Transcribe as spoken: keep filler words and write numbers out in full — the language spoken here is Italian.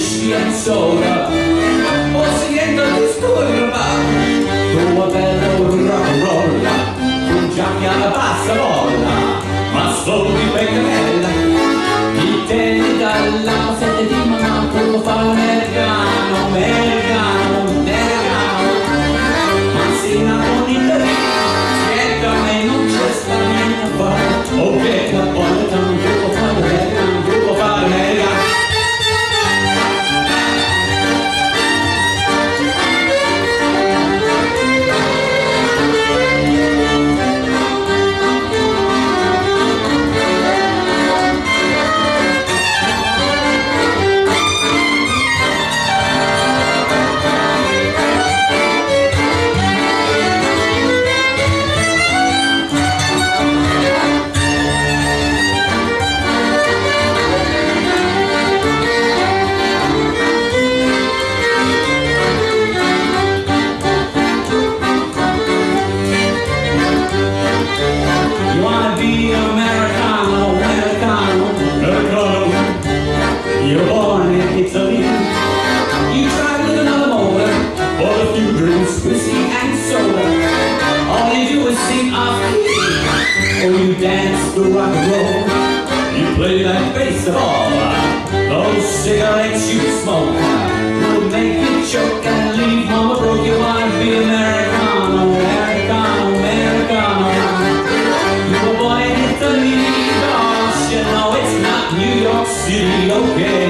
whisky and soda, o siguiendo il disturba, tua bella rock and roll, tu giacchi alla bassa bolla, ma solo di beccarella, ti tieni dalla passetta di mamma, tu fa americano, americano, americano, ma si innamori da lì, che da me non c'è sta niente a fare, ok, Napolitano, tu può fare americano, tu può fare americano. Americano, Americano, Americano. You're born in Italy. You try with another motor, or a few drinks, whiskey and soda. All you do is sing off key, or you dance the rock and roll. You play that baseball. Those cigarettes you smoke will make you choke and leave mama broke. You wanna be Americano, Americano, Americano. You know it's not New York City, okay.